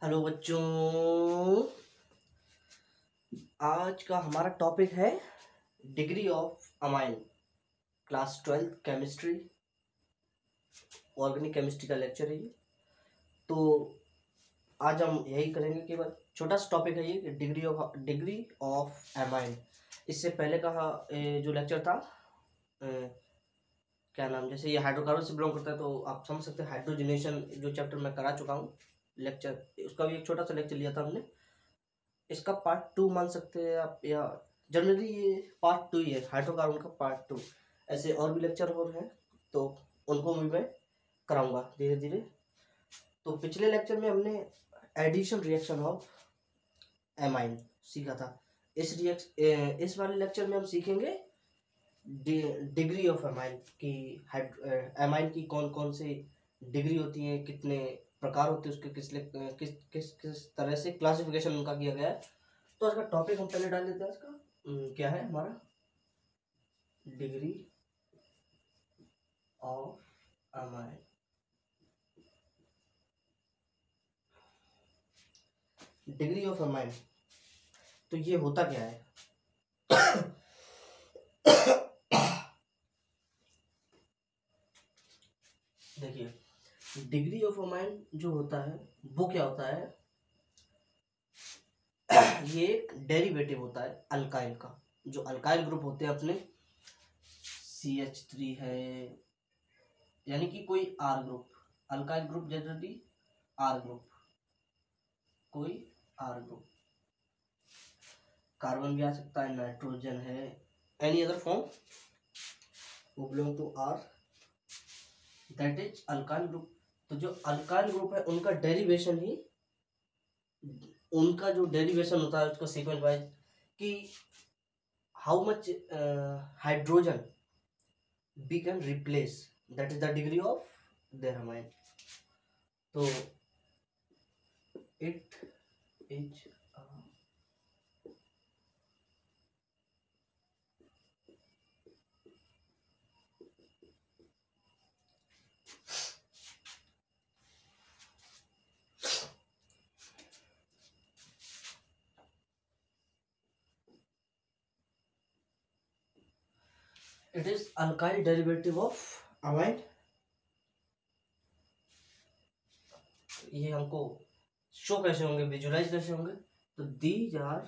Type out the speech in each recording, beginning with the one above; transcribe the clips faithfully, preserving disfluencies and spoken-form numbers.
Hello बच्चों, आज का हमारा टॉपिक है degree of amine. Class twelfth chemistry, organic chemistry का लेक्चर है ये। तो आज हम यही करेंगे, केवल छोटा सा टॉपिक है ये, degree of degree of amine. इससे पहले का ए, जो लेक्चर था, ए, क्या नाम, जैसे ये हाइड्रोकार्बन से बिलोंग करता है तो आप समझ सकते हैं हाइड्रोजनेशन, जो चैप्टर मैं करा चुका हूँ लेक्चर, उसका भी एक छोटा सा लेक्चर लिया था हमने। इसका पार्ट टू मान सकते हैं आप, या जनरली ये पार्ट टू ही है, हाइड्रोकार्बन का पार्ट टू। ऐसे और भी लेक्चर हो रहे हैं तो उनको भी मैं कराऊंगा धीरे धीरे। तो पिछले लेक्चर में हमने एडिशन रिएक्शन ऑफ एमाइन सीखा था। इस रिएक्श इस वाले लेक्चर में हम सीखेंगे डिग्री ऑफ एमाइन की। एमाइन की कौन कौन सी डिग्री होती है, कितने प्रकार होते हैं उसके, किस किस किस किस तरह से क्लासिफिकेशन उनका किया गया है। तो इसका टॉपिक हम पहले डाल देते हैं। इसका हम्म, क्या है हमारा, degree of amine. Degree of amine, तो ये होता क्या है? देखिए, डिग्री ऑफ अमाइन जो होता है वो क्या होता है, ये एक डेरिवेटिव होता है अल्काइल का। जो अल्काइल ग्रुप होते हैं अपने, सी एच थ्री है, यानी कि कोई R group, alkyl group generally R group, कोई आर ग्रुप, कार्बन भी आ सकता है, नाइट्रोजन है, एनी अदर फॉर्म वो belong to R, that is alkyl group. तो जो अल्काइल ग्रुप है उनका डेरिवेशन ही, उनका जो डेरिवेशन होता है उसका सीक्वेंस वाइज, कि how much hydrogen we can replace, that is the degree of their amine. तो it is it is alkyl derivative of amine। ये हमको शो कैसे होंगे, विजुलाइज कैसे होंगे? तो these are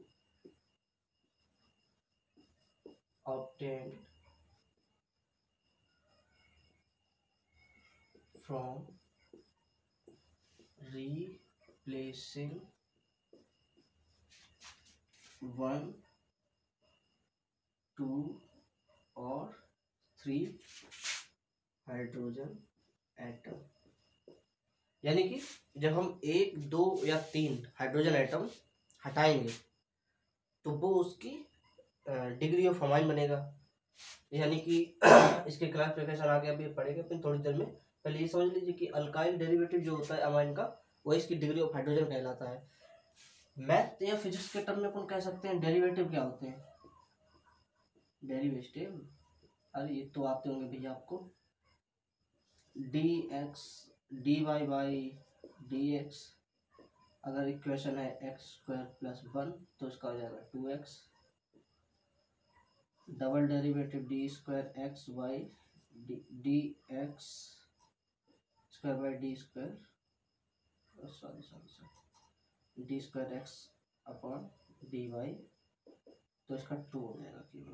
obtained from replacing one, two और थ्री हाइड्रोजन एटम। यानी कि जब हम एक, दो या तीन हाइड्रोजन एटम हटाएंगे तो वो उसकी डिग्री ऑफ अमाइन बनेगा। यानी कि इसके क्लासिफिकेशन आगे अभी पढ़ेंगे अपन थोड़ी देर में। पहले ये समझ लीजिए कि अल्काइल डेरिवेटिव जो होता है अमाइन का, वो इसकी डिग्री ऑफ हाइड्रोजन कहलाता है। मैथ या फिजिक्स के टर्म में अपन कह सकते हैं डेरिवेटिव क्या होते हैं, डेरिवेटिव, अरे ये तो आते होंगे भैया आपको, d x d y by d x, अगर इक्वेशन है एक्स स्क्वायर प्लस वन तो इसका हो जाएगा two x, double derivative d square x y d x square by d square, sorry sorry sorry d square x upon d y, तो इसका to हो जाएगा केवल,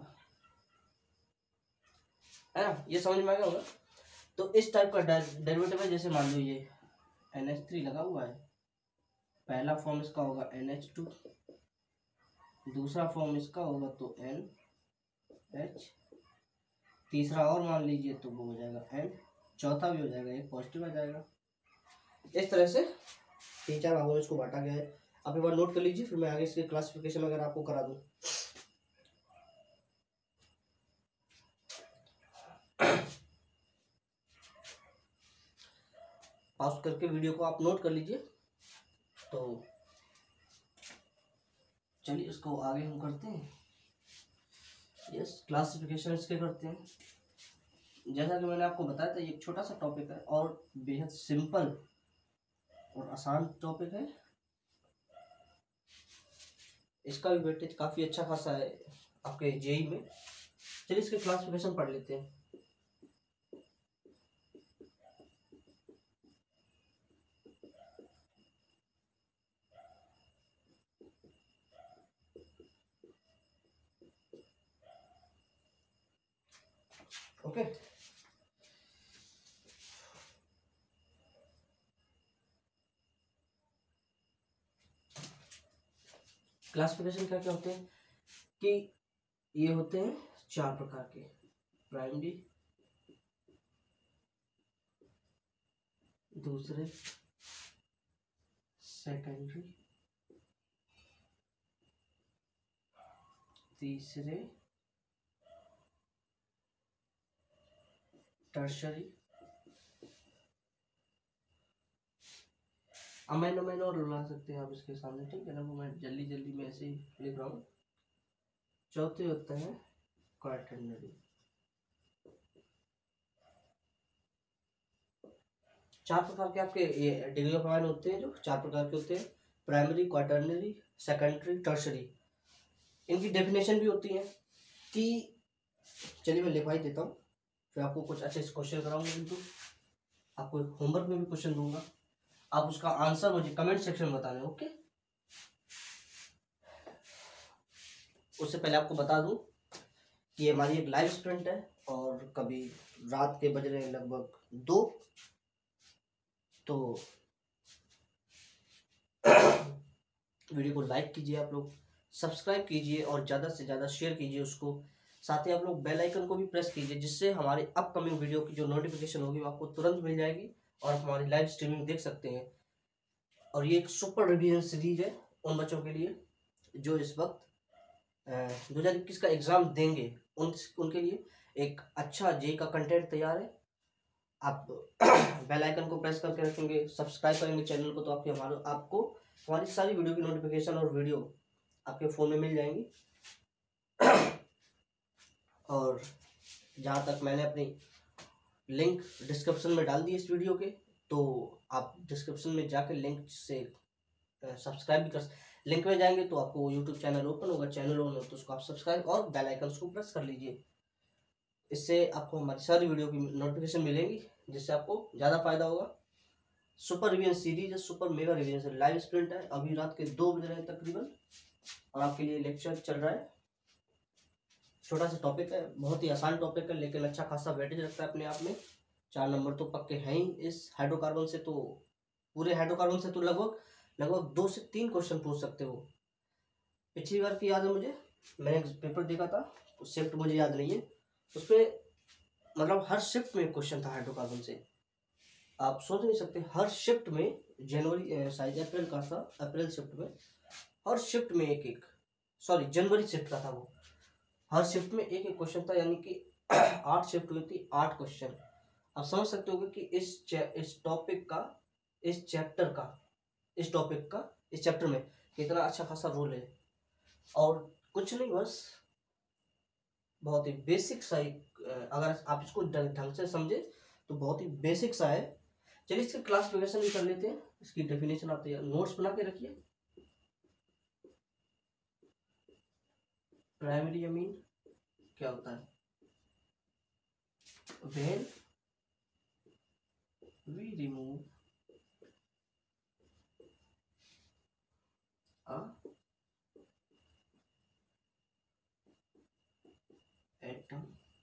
है ना? ये समझ में आ गया होगा। तो इस टाइप का डेरिवेटिव है, जैसे मान लो ये एन एच थ्री लगा हुआ है, पहला फॉर्म इसका होगा एन एच टू, दूसरा फॉर्म इसका होगा तो एन एच, तीसरा और मान लीजिए तो वो हो जाएगा एन, चौथा भी हो जाएगा, एक पॉजिटिव आ जाएगा। इस तरह से तीन चार भागों में इसको बांटा गया है। आप एक बार नोट कर लीजिए, फिर मैं आगे इसके क्लासिफिकेशन अगर आपको करा दूं। पॉज करके वीडियो को आप नोट कर लीजिए। तो चलिए इसको आगे हम करते हैं। यस, क्लासिफिकेशन इसके करते हैं। जैसा कि मैंने आपको बताया था, ये एक छोटा सा टॉपिक है और बेहद सिंपल और आसान टॉपिक है, इसका भी वेटेज काफ़ी अच्छा खासा है आपके जेई में। चलिए इसके क्लासिफिकेशन पढ़ लेते हैं। ओके, क्लासिफिकेशन क्या क्या होते हैं कि ये होते हैं चार प्रकार के, प्राइमरी, दूसरे, सेकेंडरी, तीसरे, टर्शरी, अमीनो अमीनो और ला सकते हैं आप इसके सामने, ठीक है ना, वो मैं जल्दी जल्दी में ऐसे ही लिख रहा हूँ। चौथे होते हैं क्वाटर्नरी। चार प्रकार के आपके ये डिग्री ऑफ अमाइन होते हैं, जो चार प्रकार के होते हैं, प्राइमरी, क्वाटर्नरी, सेकेंडरी, टर्शरी। इनकी डेफिनेशन भी होती है कि, चलिए मैं लिखवा ही देता हूँ, फिर आपको कुछ अच्छे से क्वेश्चन कराऊंगा, बिल्कुल आपको होमवर्क में भी क्वेश्चन दूंगा, आप उसका आंसर मुझे कमेंट सेक्शन में बताना, ओके। उससे पहले आपको बता दूं कि ये हमारी एक लाइव स्प्रिंट है, और कभी रात के बज रहे हैं लगभग दो, तो वीडियो को लाइक कीजिए, आप लोग सब्सक्राइब कीजिए और ज़्यादा से ज़्यादा शेयर कीजिए उसको, साथ ही आप लोग बेल आइकन को भी प्रेस कीजिए, जिससे हमारे अपकमिंग वीडियो की जो नोटिफिकेशन होगी वो आपको तुरंत मिल जाएगी और आप हमारी लाइव स्ट्रीमिंग देख सकते हैं। और ये एक सुपर रिवीजन सीरीज है उन बच्चों के लिए जो इस वक्त दो हज़ार इक्कीस का एग्ज़ाम देंगे, उन उनके लिए एक अच्छा जे का कंटेंट तैयार है। आप बेल आइकन को प्रेस करके रखेंगे, सब्सक्राइब करेंगे चैनल को, तो आपके हमारे आपको हमारी सारी वीडियो की नोटिफिकेशन और वीडियो आपके फ़ोन में मिल जाएंगी। और जहाँ तक मैंने अपनी लिंक डिस्क्रिप्शन में डाल दी इस वीडियो के, तो आप डिस्क्रिप्शन में जाकर लिंक से सब्सक्राइब भी कर, लिंक में जाएंगे तो आपको यूट्यूब चैनल ओपन होगा, चैनल ओपन हो तो उसको आप सब्सक्राइब और बेल आइकन को प्रेस कर लीजिए। इससे आपको हमारी सारी वीडियो की नोटिफिकेशन मिलेंगी, जिससे आपको ज़्यादा फायदा होगा। सुपर रिवीजन सीरीज है, सुपर मेगा रिवीजन से लाइव स्प्रिंट है, अभी रात के दो बज रहे हैं तकरीबन, और आपके लिए लेक्चर चल रहा है। छोटा सा टॉपिक है, बहुत ही आसान टॉपिक है, लेकिन अच्छा खासा वेटेज रखता है अपने आप में। चार नंबर तो पक्के हैं ही इस हाइड्रोकार्बन से, तो पूरे हाइड्रोकार्बन से तो लगभग लगभग दो से तीन क्वेश्चन पूछ सकते हो। पिछली बार की याद है मुझे, मैंने एक पेपर देखा था, शिफ्ट मुझे याद नहीं है, उसमें मतलब हर शिफ्ट में एक क्वेश्चन था हाइड्रोकार्बन से। आप सोच नहीं सकते, हर शिफ्ट में, जनवरी शायद अप्रैल का था, अप्रैल शिफ्ट में हर शिफ्ट में एक एक, सॉरी जनवरी शिफ्ट का था वो, हर शिफ्ट में एक एक क्वेश्चन था, यानी कि आठ शिफ्ट हुई थी, आठ क्वेश्चन। आप समझ सकते हो कि इस इस टॉपिक का, इस चैप्टर का, इस टॉपिक का इस चैप्टर में कितना अच्छा खासा रोल है। और कुछ नहीं, बस बहुत ही बेसिक सा ही, अगर आप इसको ढंग से समझे तो बहुत ही बेसिक सा है। चलिए इसकी क्लासिफिकेशन भी कर लेते हैं, इसकी डेफिनेशन आप नोट्स बना के रखिए। प्राइमरी अमीन क्या होता है? When we remove a atom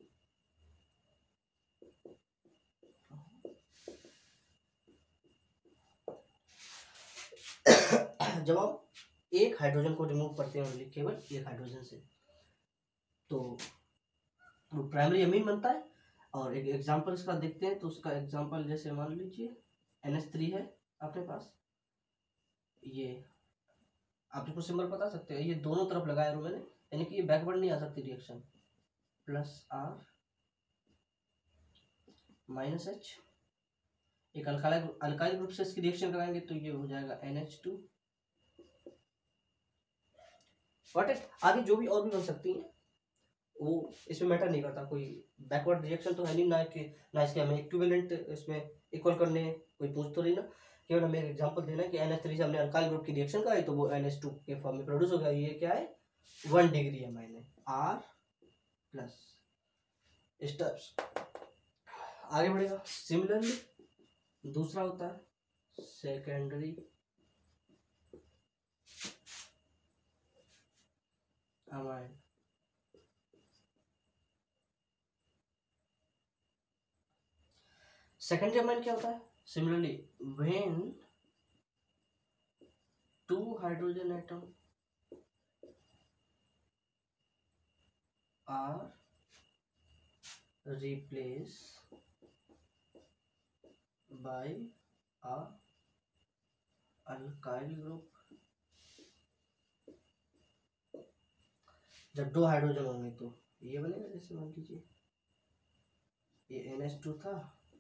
जब आप एक हाइड्रोजन को रिमूव करते हैं, ओनली केवल एक हाइड्रोजन से, तो वो प्राइमरी अमीन बनता है। और एक एग्जांपल इसका देखते हैं, तो उसका एग्जांपल जैसे मान लीजिए एन एच थ्री है आपके पास, ये आप इसको सिंबल बता सकते हैं, ये दोनों तरफ लगाया मैंने, यानी कि ये बैकवर्ड नहीं आ सकती reaction, plus R minus H, एक अल्काइल अल्काइल ग्रुप से इसकी रिएक्शन कराएंगे तो ये हो जाएगा एन एच टू। आगे जो भी और भी बन सकती है वो इसमें मैटर नहीं करता, कोई बैकवर्ड रिएक्शन तो है नहीं, ना कि ना इसके हमें इक्विवेलेंट इसमें इक्वल करने कोई पूछ तो रही ना, केवल हमें एक एग्जांपल देना है कि एन एच थ्री से हमने अल्काइल ग्रुप की रिएक्शन कराई तो वो एन एच टू के फॉर्म में प्रोड्यूस हो गया। ये क्या है, वन डिग्री एमाइन है, आर प्लस। स्टेप्स आगे बढ़ेगा। सिमिलरली दूसरा होता है सेकेंडरी अमाइन। सेकेंडरी अमाइन क्या होता है, similarly when two hydrogen atom are replace by a alkyl group. जब दो हाइड्रोजन होंगे तो ये बनेगा, जैसे मान लीजिए ये एन एच टू था,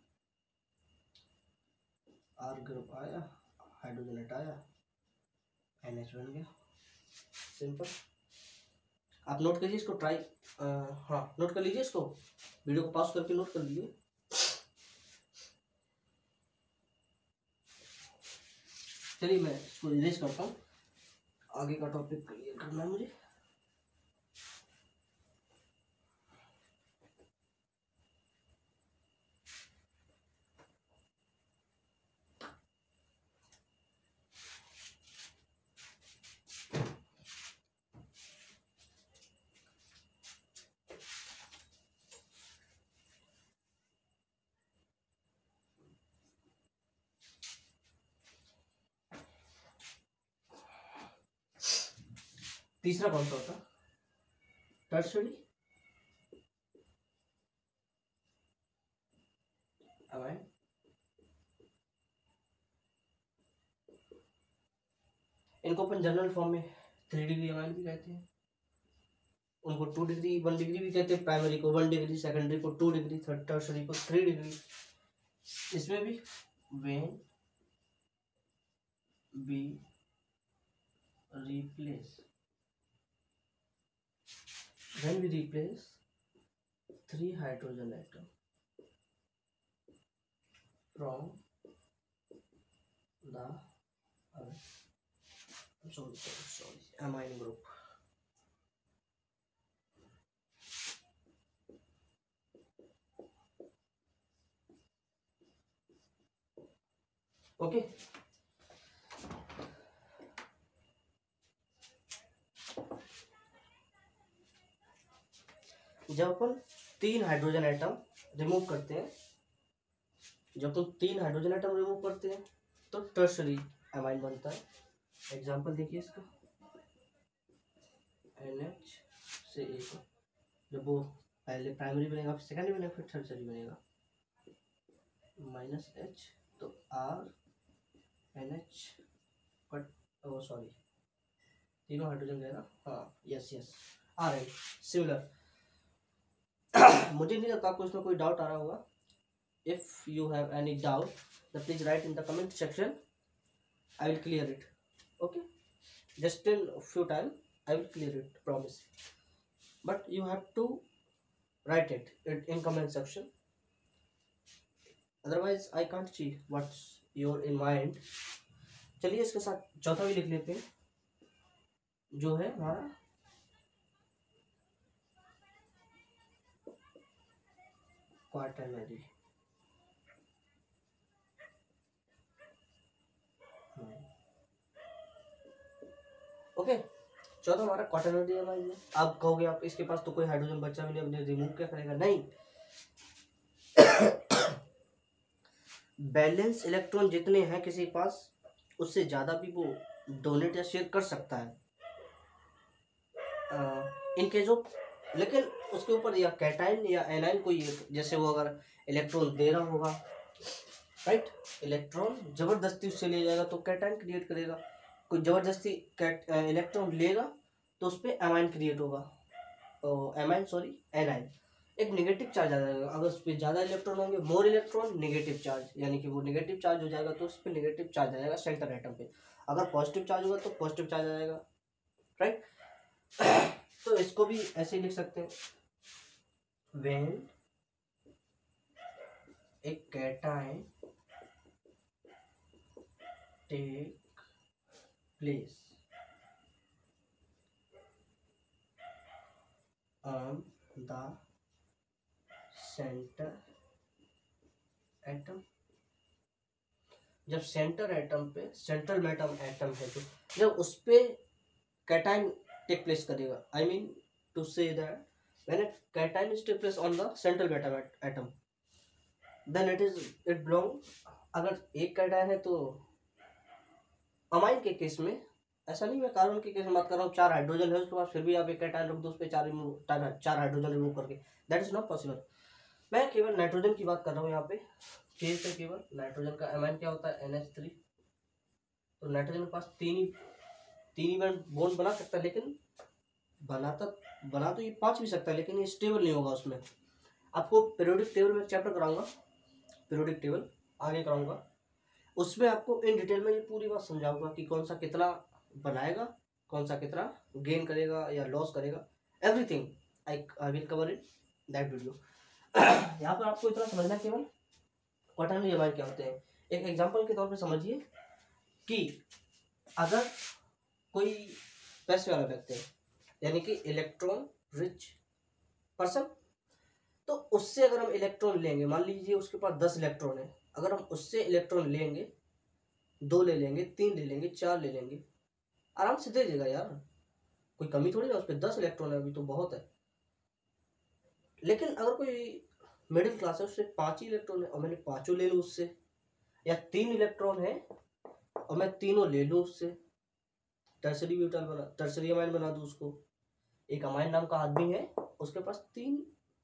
आर ग्रुप आया, हाइड्रोजन हटाया, एन एच बन गया, सिंपल। आप नोट करिए इसको, ट्राई आ, हाँ नोट कर लीजिए इसको, वीडियो को पॉज करके नोट कर लीजिए। चलिए मैं इसको इरेज करता हूँ, आगे का टॉपिक क्लियर करना है मुझे। तीसरा कौन सा होता, टर्शरी अमाइन। इनको अपन जनरल फॉर्म में थ्री डिग्री अमाइन भी कहते हैं, उनको टू डिग्री वन डिग्री भी कहते हैं, प्राइमरी को वन डिग्री, सेकेंडरी को टू डिग्री, थर्ड टर्शरी को थ्री डिग्री। इसमें भी when be replace when we replace three hydrogen atom from the uh, sorry sorry sorry amine group, okay। जब अपन तीन हाइड्रोजन एटम रिमूव करते हैं, जब अपन तीन हाइड्रोजन एटम रिमूव करते हैं तो टर्शरी अमाइन बनता है। एग्जांपल देखिए इसका, एन एच से एक, जब वो पहले प्राइमरी बनेगा, फिर सेकेंडरी बनेगा, फिर टर्शरी बनेगा, माइनस एच तो R N H but oh sorry तीनों हाइड्रोजन गए ना, हाँ yes yes R N similar. मुझे नहीं लगता आपको इसमें कोई डाउट आ रहा होगा। If you have any doubt then please write in the comment section, I will clear it, okay, just in few time I will clear it, promise, but you have to write it in comment section, otherwise I can't see what's your in mind। चलिए इसके साथ चौथा भी लिख लेते हैं, जो है हमारा क्वाटरनरी। ओके, चौथा हमारा क्वाटरनरी अमाइन है। आप कहोगे आप इसके पास तो कोई हाइड्रोजन बचा भी नहीं, अपने रिमूव क्या करेगा, नहीं बैलेंस इलेक्ट्रॉन जितने हैं किसी के पास, उससे ज़्यादा भी वो डोनेट या शेयर कर सकता है इन केस ऑफ, लेकिन उसके ऊपर या कैटाइन या एनाइन कोई, जैसे वो अगर इलेक्ट्रॉन दे रहा होगा, राइट, इलेक्ट्रॉन जबरदस्ती उससे ले जाएगा तो कैटाइन क्रिएट करेगा, कोई जबरदस्ती इलेक्ट्रॉन लेगा तो उस पर एमाइन क्रिएट होगा, एमाइन सॉरी एनाइन, एक नेगेटिव चार्ज आ जाएगा। अगर उस पर ज़्यादा इलेक्ट्रॉन होंगे, मोर इलेक्ट्रॉन नेगेटिव चार्ज, यानी कि वो नेगेटिव चार्ज हो जाएगा तो उस पर नेगेटिव चार्ज आ जाएगा सेंटर एटम पे। अगर पॉजिटिव चार्ज होगा तो पॉजिटिव चार्ज आ जाएगा, राइट। तो इसको भी ऐसे ही लिख सकते हैं, व्हेन एक cation take place on the center atom. जब सेंटर एटम पे, सेंट्रल मेटम एटम है जो, जब उस पे कैटाइन टेक प्लेस करेगा, I mean to say that when cation is take place on the central metal atom then it is it belong, अगर एक कैटाइन है तो अमाइन के केस में ऐसा नहीं, मैं कार्बन के केस में बात कर रहा हूँ, चार हाइड्रोजन है उसके पास फिर भी आप एक कैटाइन रख दो उस पर चार रिमूव चार हाइड्रोजन रिमूव करके, दैट इज नॉट पॉसिबल। मैं केवल नाइट्रोजन की बात कर रहा हूँ यहाँ पे, केस है केवल नाइट्रोजन का। अमाइन क्या होता है, एन एच थ्री। तो नाइट्रोजन के पास तीन ही तीन ही बॉन्ड बना सकता है, लेकिन बनाता बना तो ये पांच भी सकता है, लेकिन ये स्टेबल नहीं होगा उसमें। आपको पीरियोडिक टेबल में चैप्टर कराऊंगा, पीरियोडिक टेबल आगे कराऊंगा, उसमें आपको इन डिटेल में ये पूरी बात समझाऊंगा कि कौन सा कितना बनाएगा, कौन सा कितना गेन करेगा या लॉस करेगा, everything I I will cover in that video. यहाँ पर आपको इतना समझना केवल क्वाटरनरी अमाइन क्या होते हैं। एक एग्जांपल के तौर पे समझिए कि अगर कोई पैसे वाला व्यक्ति है, यानी कि इलेक्ट्रॉन रिच पर्सन, तो उससे अगर हम इलेक्ट्रॉन लेंगे, मान लीजिए उसके पास दस इलेक्ट्रॉन है, अगर हम उससे इलेक्ट्रॉन लेंगे, दो ले लेंगे, तीन ले लेंगे, चार ले लेंगे, आराम से दे देगा यार, कोई कमी थोड़ी ना, उस पर दस इलेक्ट्रॉन है अभी तो बहुत है। लेकिन अगर कोई मिडिल क्लास है, उससे पांच ही इलेक्ट्रॉन है और मैंने पांचों ले लूँ उससे, या तीन इलेक्ट्रॉन है और मैं तीनों ले लूँ उससे, टर्सरी ब्यूटाइल बना टर्सरी अमाइन बना दूँ उसको। एक अमाइन नाम का आदमी है, उसके पास तीन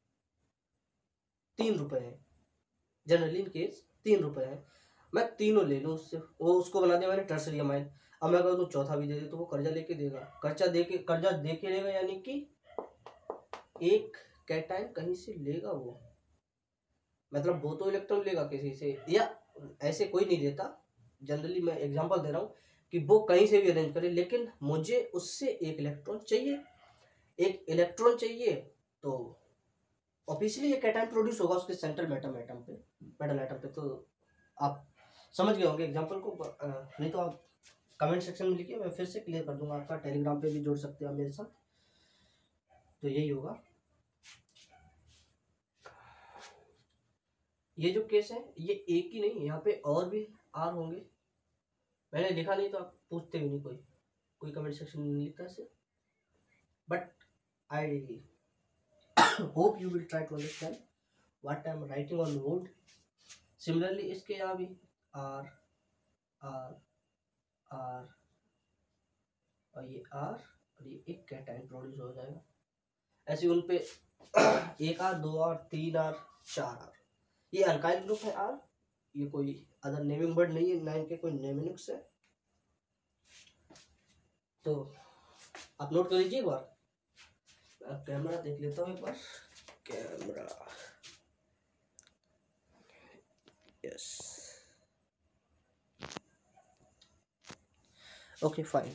तीन रुपए है, जनरली इन केस तीन रुपए है, मैं तीनों ले लूँ उससे, वो उसको बना दिया मैंने टर्सरी अमाइन। अब मैं अगर तो चौथा भी दे दे तो वो कर्जा लेके देगा, कर्जा दे के कर्जा दे के लेगा, यानी कि एक कैटाइन कहीं से लेगा वो, मतलब वो तो इलेक्ट्रॉन लेगा किसी से, या ऐसे कोई नहीं देता, जनरली मैं एग्जांपल दे रहा हूँ कि वो कहीं से भी अरेंज करे, लेकिन मुझे उससे एक इलेक्ट्रॉन चाहिए, एक इलेक्ट्रॉन चाहिए, तो ऑब्वियसली ये कैटाइन प्रोड्यूस होगा उसके सेंट्रल मेटल एटम पे मेटल एटम पे। तो आप समझ गए होंगे एग्जांपल को, नहीं तो आप कमेंट सेक्शन में लिखिए, मैं फिर से क्लियर कर दूंगा, आपका टेलीग्राम पे भी जोड़ सकते हैं आप मेरे साथ। तो यही होगा, ये जो केस है ये एक ही नहीं, यहाँ पे और भी आर होंगे, मैंने लिखा नहीं तो आप पूछते भी नहीं, कोई कोई कमेंट सेक्शन में नहीं लिखता ऐसे, but I hope you will try to understand what I am writing on board. Similarly इसके यहाँ भी आर आर आर और ये आर और ये एक कैटाइन प्रोड्यूस हो जाएगा, ऐसे उन पे एक आर, दो आर, तीन आर, चार आर, ये अल्काइल ग्रुप है आर, ये कोई अदर नेमिंग वर्ड नहीं है, ना इनके कोई नेमिंग्स है। तो आप नोट कर लीजिए एक बार, कैमरा देख लेता हूँ एक बार, कैमरा यस ओके फाइन।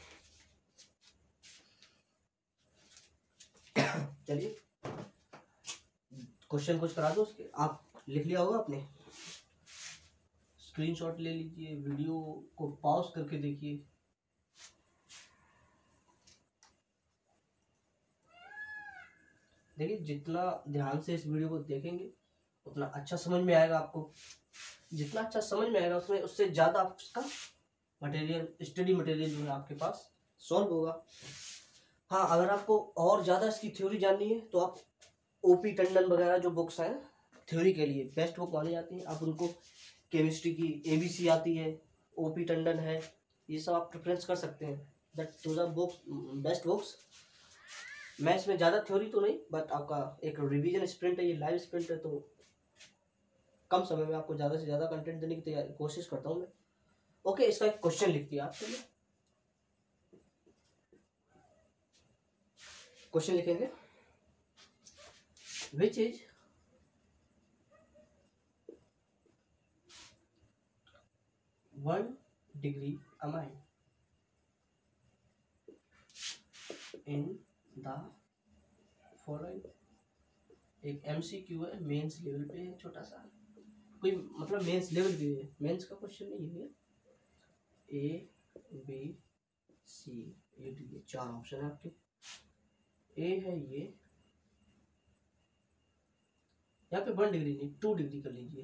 चलिए क्वेश्चन कुछ करा दो उसके, आप लिख लिया होगा आपने, स्क्रीनशॉट ले लीजिए, वीडियो को पॉज करके देखिए। देखिए जितना ध्यान से इस वीडियो को देखेंगे उतना अच्छा समझ में आएगा आपको, जितना अच्छा समझ में आएगा उसमें उससे ज़्यादा आपका मटेरियल, स्टडी मटेरियल जो है आपके पास सॉल्व होगा। हाँ, अगर आपको और ज़्यादा इसकी थ्योरी जाननी है तो आप ओपी टंडन वगैरह जो बुक्स हैं थ्योरी के लिए बेस्ट बुक मानी जाती है, आप उनको, केमिस्ट्री की एबीसी आती है, ओपी टंडन है, ये सब आप प्रेफरेंस कर सकते हैं, that those are books best books. मैं इसमें ज़्यादा थ्योरी तो नहीं, बट आपका एक रिवीजन स्प्रिंट है, ये लाइव स्प्रिंट है, तो कम समय में आपको ज़्यादा से ज़्यादा कंटेंट देने की तैयारी कोशिश करता हूँ मैं। ओके, इसका एक क्वेश्चन लिख दिया आपके लिए, क्वेश्चन लिखेंगे, which is one degree amine in the following. एक एमसीक्यू है, मेंस लेवल पे है, छोटा सा, कोई मतलब मेंस लेवल भी है, मेंस का क्वेश्चन नहीं है, ए बी सी ये डी, चार ऑप्शन है आपके। ए है ये, यहाँ पे वन डिग्री नहीं टू डिग्री कर लीजिए।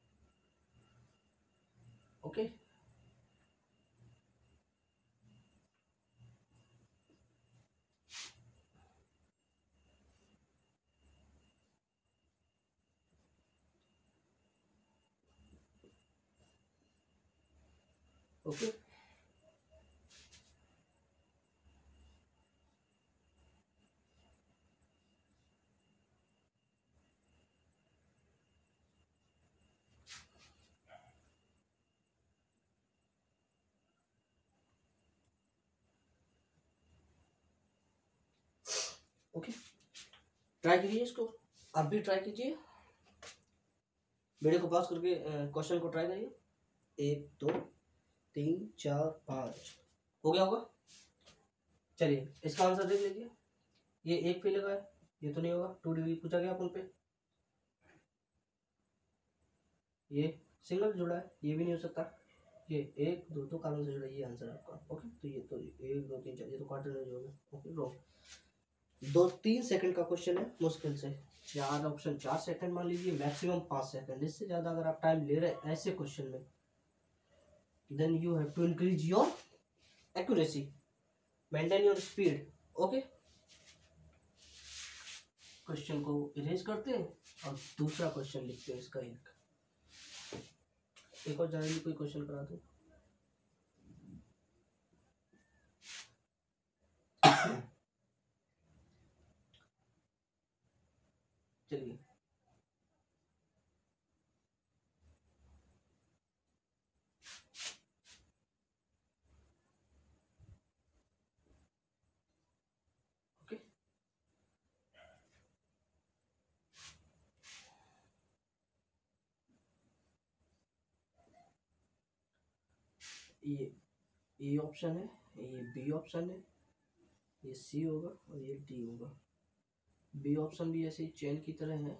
ओके, ओके ओके ट्राई कीजिए इसको, आप भी ट्राई कीजिए, वीडियो को पॉज करके क्वेश्चन को ट्राई करिए। एक दो तीन चार पाँच हो गया होगा। चलिए इसका आंसर देख लीजिए, ये एक पे लगा है, ये तो नहीं होगा, टू डिग्री पूछा गया अपन पे, ये सिंगल जुड़ा है, ये भी नहीं हो सकता, ये एक दो दो कार्बन से जुड़ा है, ये आंसर है आपका। ओके, तो ये तो एक दो तीन चार, ये तो क्वार्टर हो गया। ओके रो दो तीन सेकंड का क्वेश्चन है, मुश्किल से चार ऑप्शन चार सेकंड मान लीजिए, मैक्सिमम पाँच सेकंड, इससे ज़्यादा अगर आप टाइम ले रहे हैं ऐसे क्वेश्चन में, then you have to increase your accuracy, maintain your speed. Okay, question को इरेज करते हैं और दूसरा क्वेश्चन लिखते हैं इसका। एक एक और जनरली कोई क्वेश्चन करा दो। चलिए ओके, ये ए ऑप्शन है, ये बी ऑप्शन है, ये सी होगा और ये डी होगा। बी ऑप्शन भी ऐसे ही चेन की तरह है,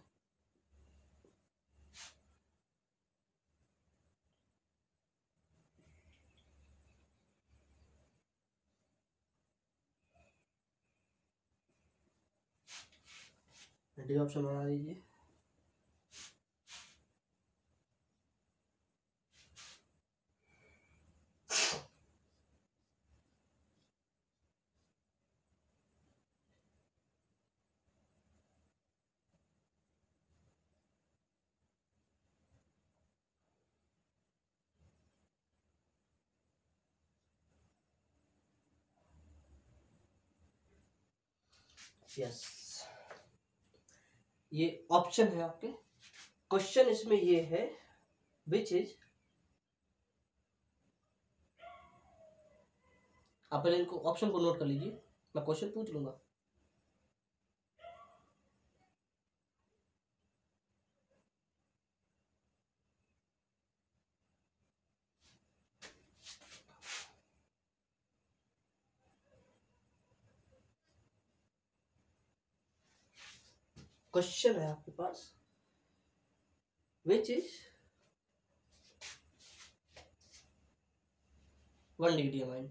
डी ऑप्शन बना लीजिए। यस, ये ऑप्शन है आपके। क्वेश्चन इसमें ये है, विच इज, आप पहले इनको ऑप्शन को नोट कर लीजिए, मैं क्वेश्चन पूछ लूंगा। क्वेश्चन है आपके पास, which is one degree amine.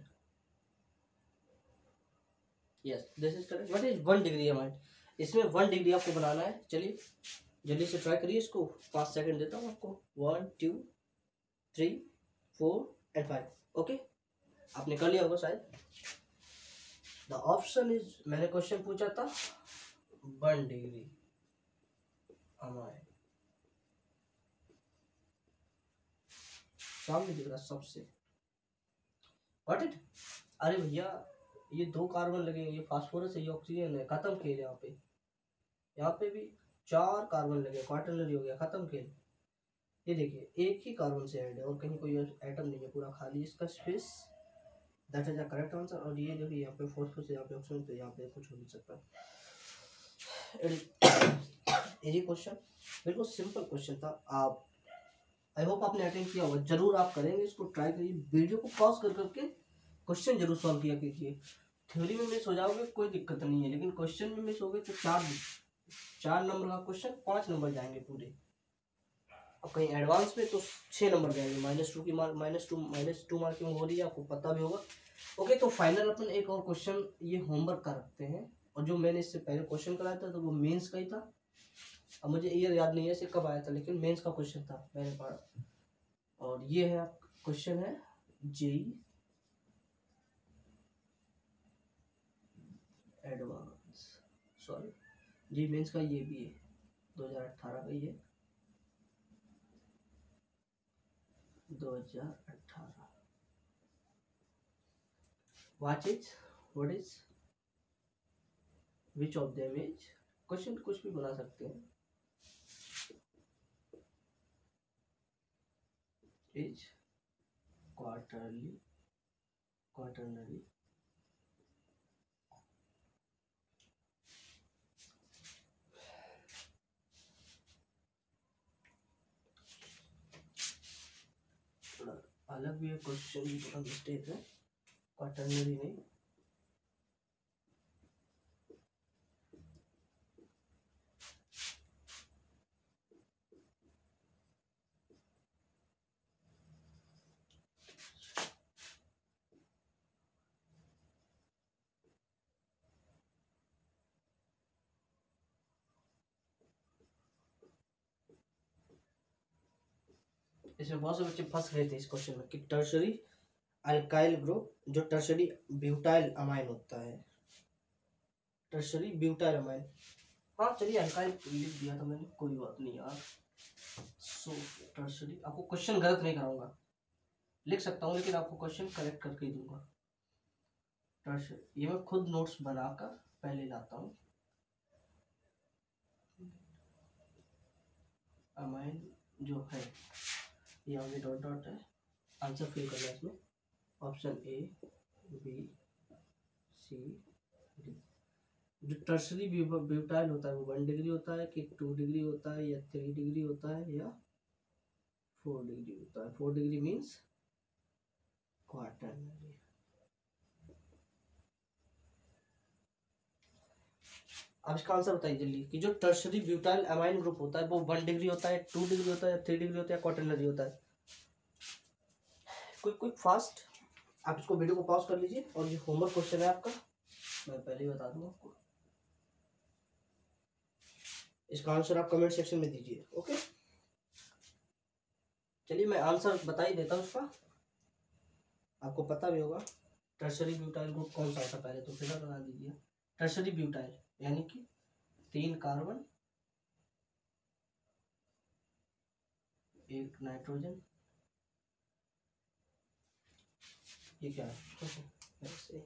Yes this is correct. What is one degree amine? इसमें वन डिग्री आपको बनाना है। चलिए जल्दी से ट्राई करिए इसको, पाँच सेकंड देता हूँ आपको। One two three four and five. Okay, आपने कर लिया होगा शायद। द ऑप्शन इज, मैंने क्वेश्चन पूछा था वन डिग्री अमाइन, सामने दिख रहा सबसे। व्हाट इट, अरे भैया ये दो कार्बन लगेंगे, ये फास्फोरस है, ये ऑक्सीजन है, खत्म खेल। यहाँ पे यहाँ पे भी चार कार्बन लगे, क्वार्टरनरी हो गया, खत्म खेल। ये देखिए एक ही कार्बन से ऐड है और कहीं कोई एटम नहीं है, पूरा खाली इसका space. That is the correct answer. और ये देखिए यहाँ पे फॉस्फोरस, यहाँ पे ऑक्सीजन, तो यहाँ पे कुछ हो नहीं सकता। इजी क्वेश्चन, बिल्कुल सिंपल क्वेश्चन था। आप, आई होप आपने अटेंड किया होगा, जरूर आप करेंगे इसको, ट्राई करिए, वीडियो को पॉज कर करके क्वेश्चन जरूर सॉल्व किया कीजिए। थ्योरी में मिस हो जाओगे कोई दिक्कत नहीं है, लेकिन क्वेश्चन में मिस हो गए तो चार चार नंबर का क्वेश्चन पाँच नंबर जाएंगे पूरे। अब कहीं एडवांस में तो छः नंबर जाएंगे, माइनस टू की mark minus two minus two marking हो रही है, आपको पता भी होगा। ओके, तो फाइनल अपन एक और क्वेश्चन ये होमवर्क का रखते हैं, और जो मैंने इससे पहले क्वेश्चन कराया था तो वो मेंस का ही था। अब मुझे ईयर याद नहीं है इसे कब आया था, लेकिन मेंस का क्वेश्चन था मैंने पढ़ा। और ये है क्वेश्चन है JEE advance, sorry JEE Mains का, ये भी है दो हज़ार अठारह का, ये दो हज़ार अठारह। What is what is which of them is, question कुछ भी बना सकते हैं, इज क्वार्टरली क्वार्टरनरी थोड़ा अलग भी है क्वेश्चन, भी थोड़ा मिस्टेक है, क्वार्टरनरी नहीं। इसमें बहुत से बच्चे फंस गए थे इस क्वेश्चन में कि टर्शरी अल्काइल ग्रुप, जो टर्शरी ब्यूटाइल अमाइन होता है, टर्शरी ब्यूटाइल अमाइन, हाँ चलिए अल्काइल लिख दिया था मैंने, कोई बात नहीं यार। सो टर्शरी, आपको क्वेश्चन गलत नहीं कराऊंगा, लिख सकता हूँ लेकिन आपको क्वेश्चन करेक्ट करके ही दूंगा। टर्शरी, ये मैं खुद नोट्स बनाकर पहले लाता हूँ। अमाइन जो है ये आगे डॉट डॉट है, आंसर फिल करना है इसमें, option A B C D. जो टर्शरी ब्यूटाइल होता है वो वन डिग्री होता है कि टू डिग्री होता है या थ्री डिग्री होता है या फोर डिग्री होता है। Four degree means quaternary. अब इसका आंसर बताइए जल्दी कि जो टर्शरी ब्यूटाइल अमाइन ग्रुप होता है वो वन डिग्री होता है, टू डिग्री होता है, थ्री डिग्री होता है, क्वार्टरनरी होता है। क्विक क्विक फास्ट, आप इसको वीडियो को पॉज कर लीजिए, और ये होमवर्क क्वेश्चन है आपका, मैं पहले ही बता दूंगा आपको, इसका आंसर आप कमेंट सेक्शन में दीजिए। ओके, चलिए मैं आंसर बता ही देता हूँ उसका, आपको पता भी होगा। टर्शरी ब्यूटाइल ग्रुप कौन सा होता है पहले तो फिगर बना दीजिए। टर्शरी ब्यूटाइल यानी कि तीन कार्बन एक नाइट्रोजन, ये क्या है ऐसे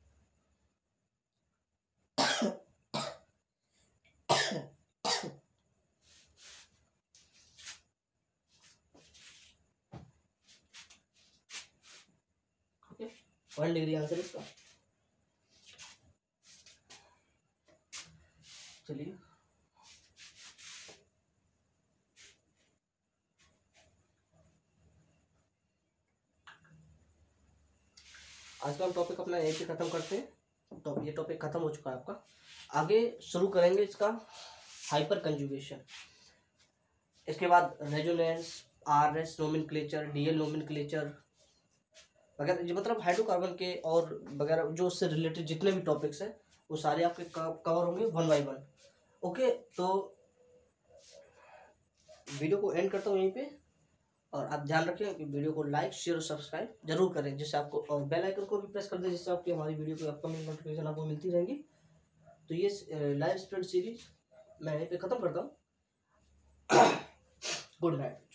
ओके, वन डिग्री आंसर इसका। चलिए आज का हम टॉपिक अपना यहीं पे खत्म करते हैं, तो ये टॉपिक खत्म हो चुका है आपका। आगे शुरू करेंगे इसका हाइपर कंजुगेशन, इसके बाद resonance, R S nomenclature, D L nomenclature वगैरह, जो मतलब हाइड्रोकार्बन के और वगैरह जो उससे रिलेटेड जितने भी टॉपिक्स हैं वो सारे आपके कवर होंगे वन बाई वन। ओके, तो वीडियो को एंड करता हूँ यहीं पे, और आप ध्यान रखें कि वीडियो को लाइक शेयर और सब्सक्राइब जरूर करें, जिससे आपको, और बेल आइकन को भी प्रेस कर दें जिससे आपकी हमारी वीडियो की अपकमिंग नोटिफिकेशन आपको मिलती रहेंगी। तो ये लाइव स्प्रेड सीरीज मैं यहीं पे ख़त्म करता हूँ। Good night.